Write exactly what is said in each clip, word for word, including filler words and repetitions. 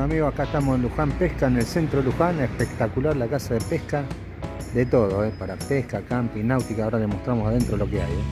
amigos, acá estamos en Luján Pesca, en el centro de Luján. Espectacular la casa de pesca, de todo, ¿eh? Para pesca, camping, náutica. Ahora les mostramos adentro lo que hay, ¿eh?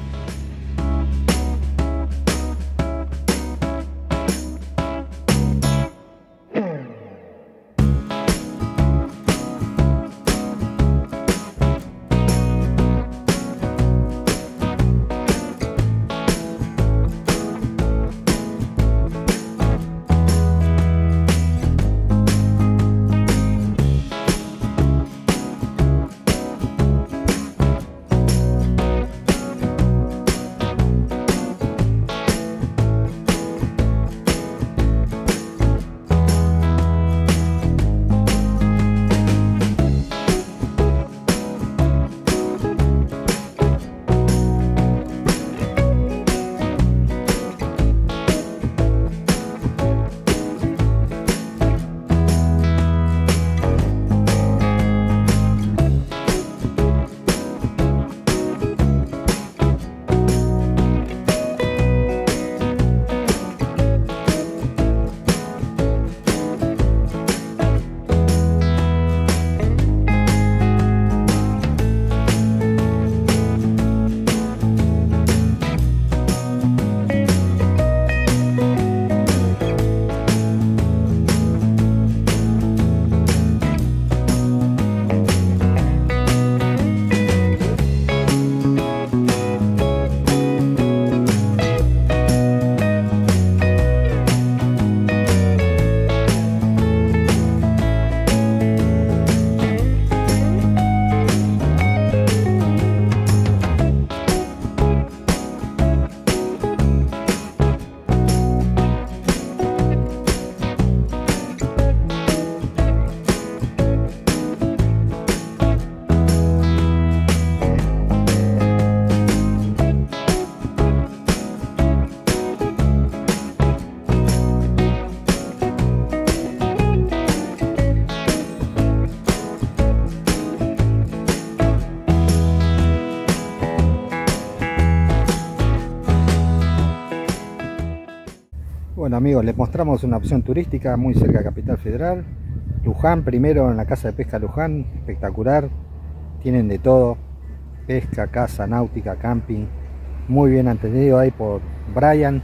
Bueno amigos, les mostramos una opción turística muy cerca de Capital Federal. Luján, primero en la casa de pesca Luján, espectacular. Tienen de todo, pesca, casa, náutica, camping. Muy bien atendido ahí por Brian.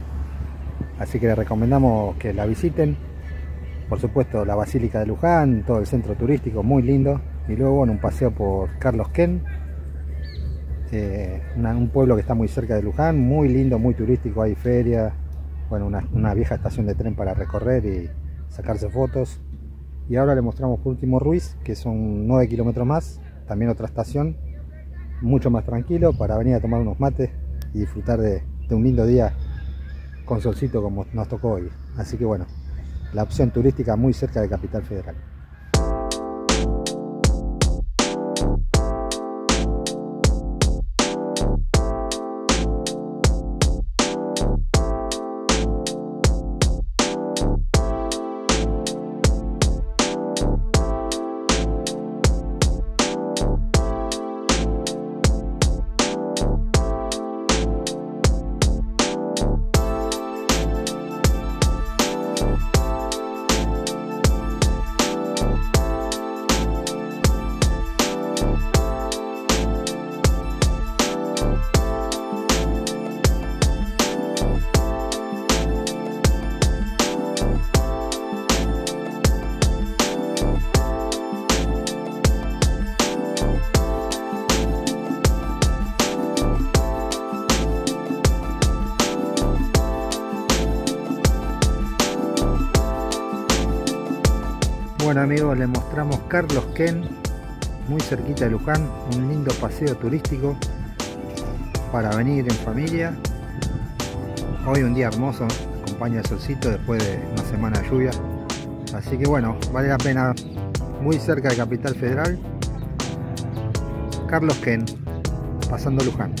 Así que les recomendamos que la visiten. Por supuesto la Basílica de Luján, todo el centro turístico, muy lindo. Y luego bueno, un paseo por Carlos Ken. Eh, una, un pueblo que está muy cerca de Luján, muy lindo, muy turístico, hay feria. Bueno, una, una vieja estación de tren para recorrer y sacarse fotos. Y ahora le mostramos por último Ruiz, que son nueve kilómetros más, también otra estación, mucho más tranquilo para venir a tomar unos mates y disfrutar de, de un lindo día con solcito como nos tocó hoy. Así que bueno, la opción turística muy cerca de Capital Federal. Bueno amigos, les mostramos Carlos Ken, muy cerquita de Luján, un lindo paseo turístico para venir en familia. Hoy un día hermoso, acompaña el solcito después de una semana de lluvia. Así que bueno, vale la pena, muy cerca de Capital Federal. Carlos Ken, pasando Luján.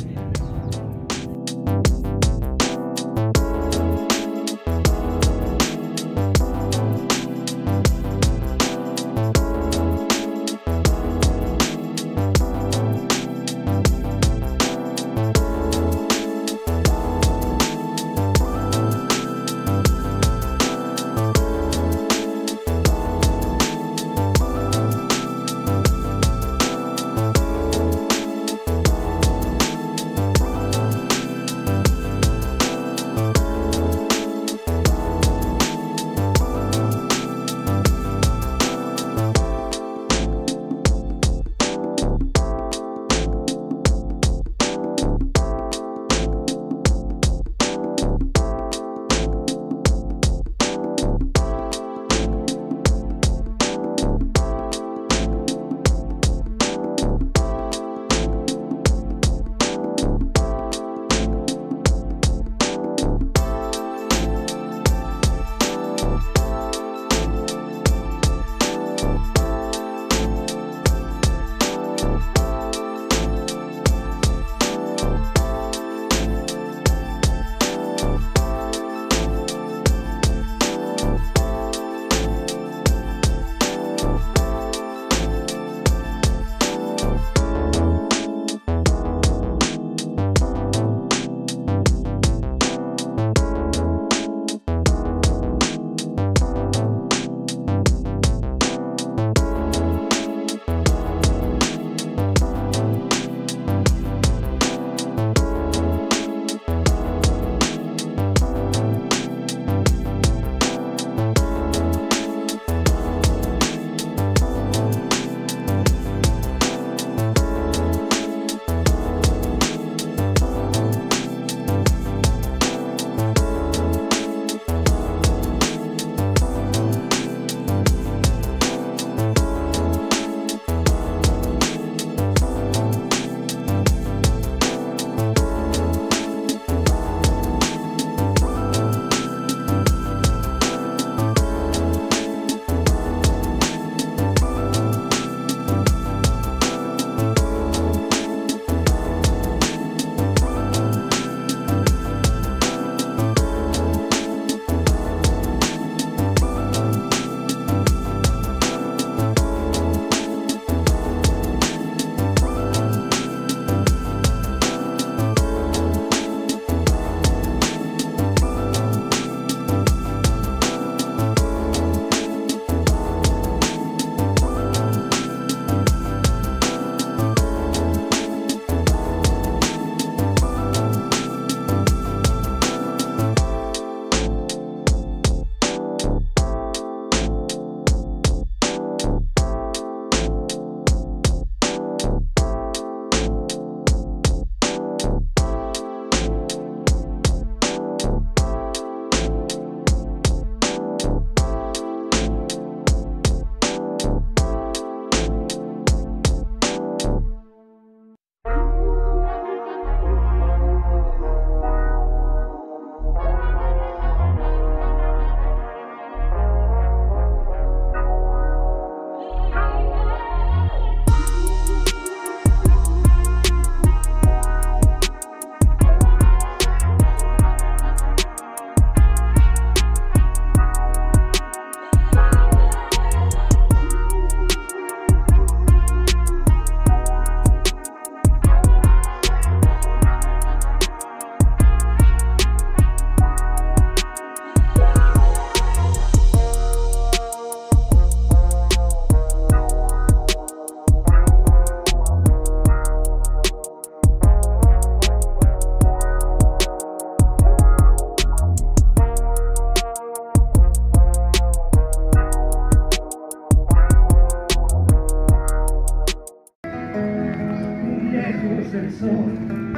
es el sol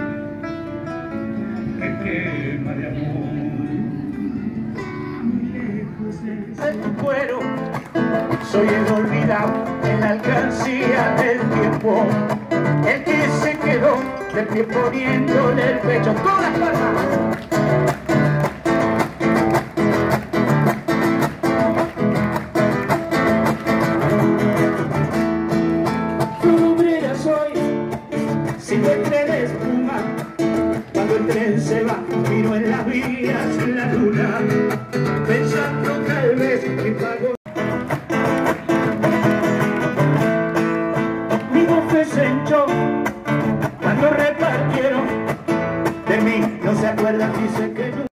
que quema de amor. De tu cuero soy el olvidado en la alcancía del tiempo, el que se quedó de pie poniéndole el pecho. ¡Todas las palmas! Silvestre de espuma, cuando el tren se va, miro en las vías la luna, pensando tal vez que pago. Mi bofe se hinchó cuando repartieron de mí, no se acuerdan, dice que no.